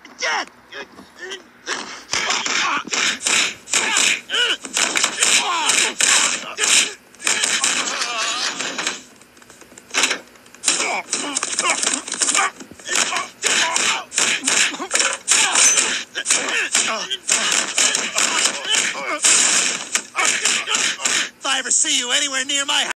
Dad! If I ever see you anywhere near my house...